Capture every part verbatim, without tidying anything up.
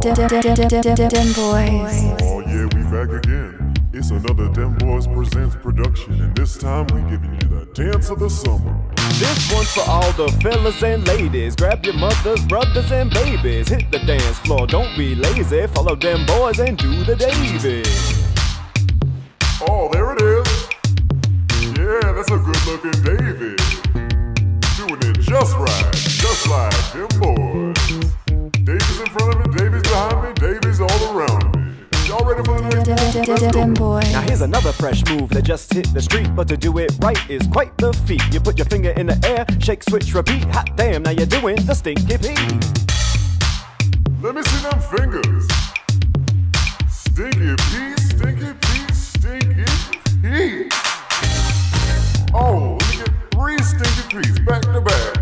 Dem Boys. Oh yeah, we back again. It's another Dem Boys Presents production, and this time we giving you the dance of the summer. This one's for all the fellas and ladies. Grab your mothers, brothers, and babies. Hit the dance floor, don't be lazy. Follow Dem Boys and do the Davy. Oh, there it is. Yeah, that's a good-looking Davy. Doing it just right, just like Dem Boys. Davy's in front of me, Davy's behind me, Davy's all around me. Y'all ready for the next one? Let's Dem go. Boys. Now here's another fresh move that just hit the street, but to do it right is quite the feat. You put your finger in the air, shake, switch, repeat. Hot damn, now you're doing the Stinky Pete. Let me see them fingers. Stinky Pete, Stinky Pete, Stinky Pete. Oh, let me get three Stinky Petes back to back.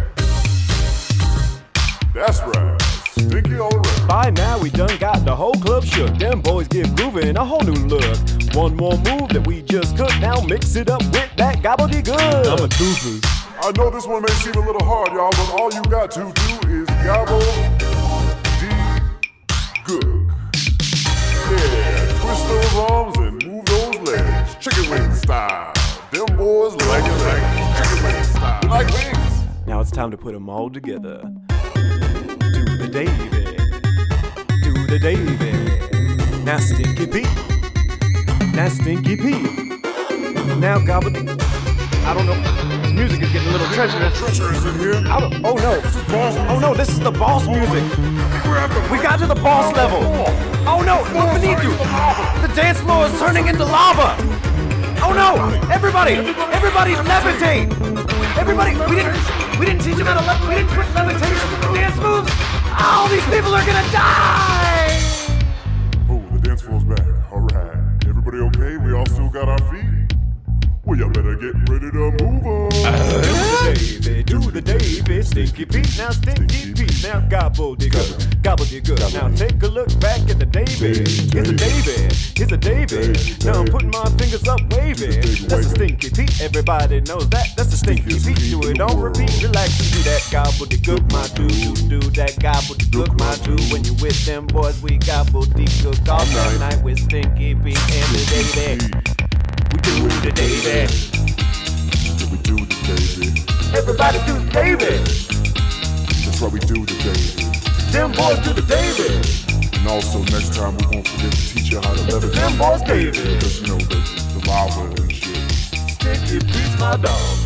That's right, Stinky all around. By now we done got the whole club shook. Dem Boys give grooving a whole new look. One more move that we just could. Now mix it up with that gobbledygook. I'm a doofus. I know this one may seem a little hard, y'all, but all you got to do is gobble the good. Yeah, twist those arms and move those legs. Chicken wing style. Dem Boys like it like chicken wing style. Like wings. Now it's time to put them all together. Do the Davy. Do the Davy. Now Stinky Pete. Now Stinky Pete. Now gobbledygook. I don't know. This music is getting a little treacherous. Treacherous in here. I don't, oh no. This is boss. Oh no, this is the boss music. We're at the We got to the boss level. Oh no, look beneath you. The dance floor is turning into lava. Oh no, everybody, everybody levitate. Everybody, we didn't, we didn't teach them how to levitate. We didn't put levitation dance moves. All these people are gonna die. Oh, the dance floor's back. All right. Everybody okay? We all still got our feet? Well, y'all better get ready to move on. Do the Davy, do the Davy, Stinky Pete, now Stinky Pete, now gobbledygook, gobbledygook. Now take a look back at the Davy. Here's a Davy, here's a Davy. Now I'm putting my fingers up wavy. That's the Stinky Pete, everybody knows that. That's the Stinky Pete. Do it on repeat, relax and do that gobbledygook, my dude. Do that gobbledygook, my dude. When you with them boys, we gobbledygook all night with Stinky Pete and the Davy. We do the Davy. We do the Davy. Everybody do the Davy. That's right, we do the Davy. Dem Boys do the Davy. And also next time we won't forget to teach you how to levitate. Dem Boys Davy. Because you know the, the lava and shit. Stinky Pete's my dog.